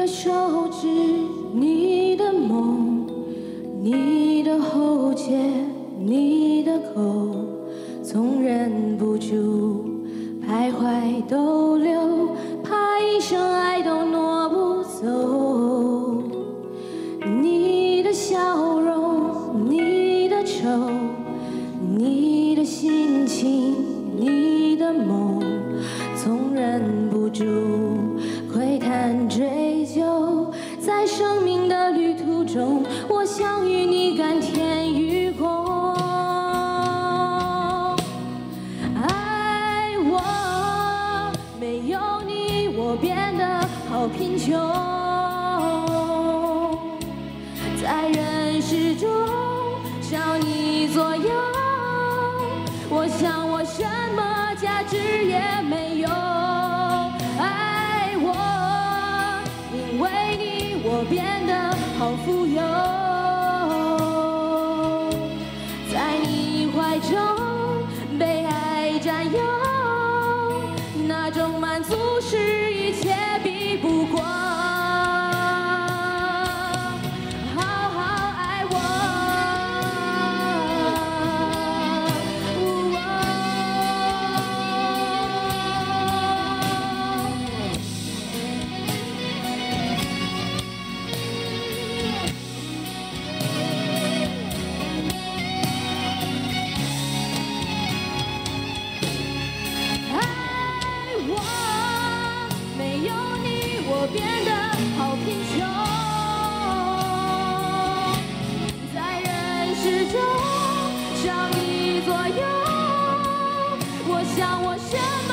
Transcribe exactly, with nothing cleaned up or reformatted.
的手指，你的梦，你的喉结，你的口，总忍不住徘徊逗留，怕一生爱都挪不走。你的笑容，你的愁，你的心情，你的梦，总忍不住窥探追究。在生命的旅途中，我想与你甘甜与共。爱我，没有你，我变得好贫穷。在人世中少你左右，我想我什么价值也没有。爱我，因为你我变得好富有，在你怀中被爱占有，那种满足是一切比不过。变得好贫穷，在人世中少你左右，我想我什么